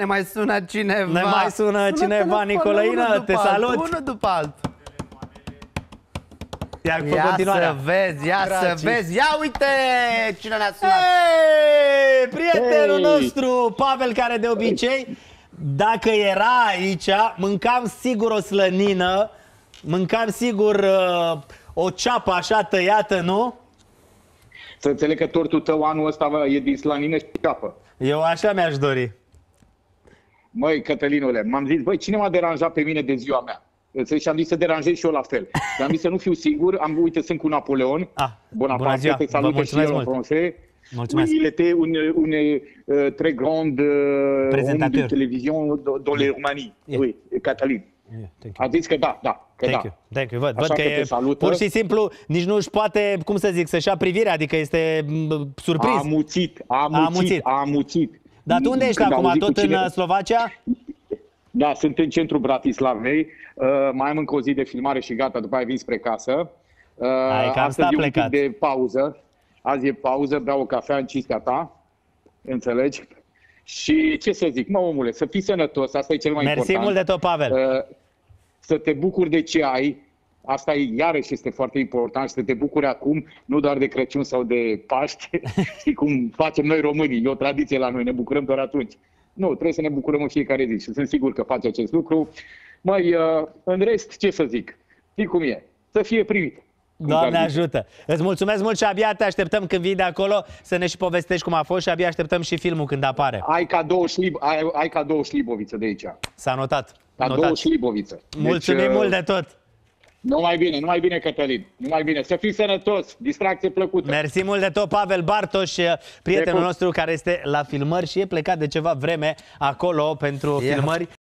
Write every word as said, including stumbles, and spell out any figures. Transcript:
Ne mai sună cineva. Ne mai sună, sună cineva, Nicolăină, te salut. Altul, unul după altul. Ia, ia să vezi, ia Gracis. să vezi. Ia uite cine ne-a sunat. Hey, prietenul hey. nostru, Pavel, care de obicei, dacă era aici, mâncam sigur o slănină, mâncam sigur uh, o ceapă așa tăiată, nu? Să înțeleg că tortul tău anul ăsta e din slănină și ceapă. Eu așa mi-aș dori. Măi, Cătălinule, m-am zis, băi, cine m-a deranjat pe mine de ziua mea? Și am zis să deranjez și eu la fel. Am zis să nu fiu sigur, am, uite, sunt cu Napoleon. Ah, Bonaparte, te salută și eu în francez. Mulțumesc. Il était un, un uh, très grand uh, om de televizion dans les Romanii. Yeah. Oui, Cătălin. Yeah, a zis că da, da, că thank da. You. Thank you. Văd, văd că, că e pur și simplu, nici nu își poate, cum să zic, să-și ia privirea, adică este surprins. A amuțit, a amuțit, a amuțit. A amuțit. Dar tu unde ești acum? Tot în cine... Slovacia? Da, sunt în centrul Bratislavei. Uh, mai am încă o zi de filmare și gata, după aia vin spre casă. Uh, Hai, că astăzi e un plecat. pic de pauză. Azi e pauză, beau o cafea în cisca ta. Înțelegi? Și ce să zic, mă omule, să fii sănătos, asta e cel mai Mersi important. Mersi mult de tot, Pavel. Uh, să te bucuri de ce ai. Asta e, iarăși este foarte important, să te bucuri acum, nu doar de Crăciun sau de Paști, știi cum facem noi românii, e o tradiție la noi, ne bucurăm doar atunci. Nu, trebuie să ne bucurăm în fiecare zi și sunt sigur că faci acest lucru. Măi, în rest, ce să zic, știi cum e, să fie primit. Doamne ajută! Îți mulțumesc mult și abia te așteptăm când vii de acolo să ne și povestești cum a fost și abia așteptăm și filmul când apare. Ai cadou șlib, ai, ai cadou șliboviță de aici. S-a notat. Cadou șliboviță. Mulțumim deci, mult de tot! Numai bine, numai bine, Cătălin. Numai bine. Să fii sănătos. Distracție plăcută. Mersi mult de tot, Pavel Bartoș, prietenul nostru care este la filmări și e plecat de ceva vreme acolo pentru filmări.